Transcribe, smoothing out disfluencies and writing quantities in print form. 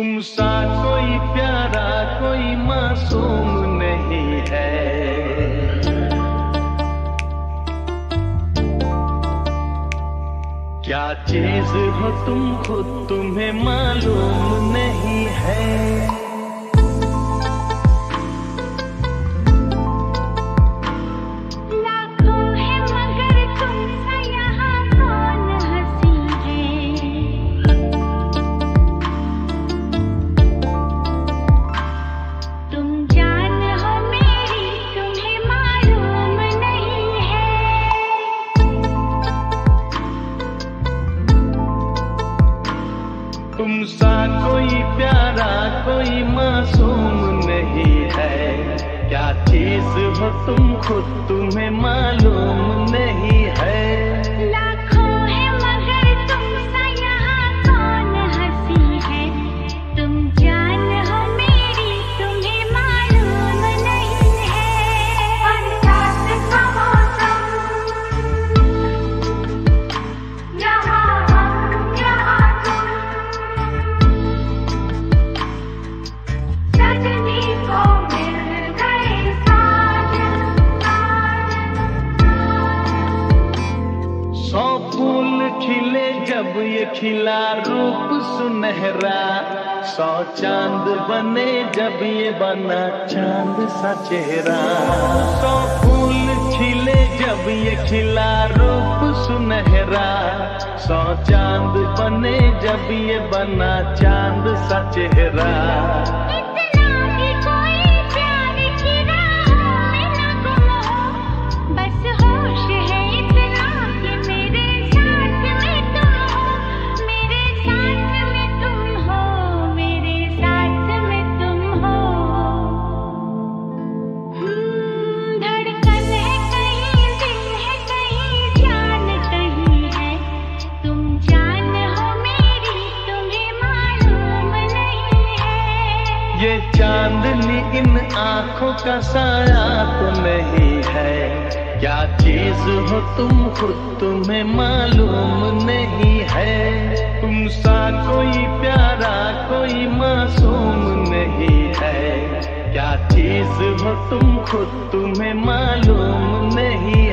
तुम सा कोई प्यारा कोई मासूम नहीं है। क्या चीज हो तुम खुद तुम्हें मालूम नहीं है। तुम सा कोई प्यारा कोई मासूम नहीं है। क्या चीज हो तुम खुद तुम्हें मालूम नहीं है। लाखों है मगर तुम सा यहाँ कौन हंसी है। तुम जान हो मेरी तुम्हें मालूम नहीं है। बरसात का मौसम यहाँ हम यहाँ तुम सजनी को मिल गए साजन सौ फूल खिले जब ये खिला रूप सुनहरा। सौ चांद बने जब ये बना चांद सा चेहरा। सौ फूल खिले जब ये खिला रूप सुनहरा। सौ चांद बने जब ये बना चांद सा चेहरा। इतना भी कोई प्यार की राहों में न गुम हो। बस होश है इतना कि मेरे साथ में तुम हो। मेरे साथ में तुम हो। मेरे साथ में तुम हो। धड़कन है कहीं दिल है कहीं जान कहीं है। तुम जान हो मेरी तुम्हें मालूम नहीं है। ये चांदनी इन आंखों का साया तो नहीं है। क्या चीज हो तुम खुद तुम्हें मालूम नहीं है। तुम सा कोई प्यारा कोई मासूम नहीं है। क्या चीज हो तुम खुद तुम्हें मालूम नहीं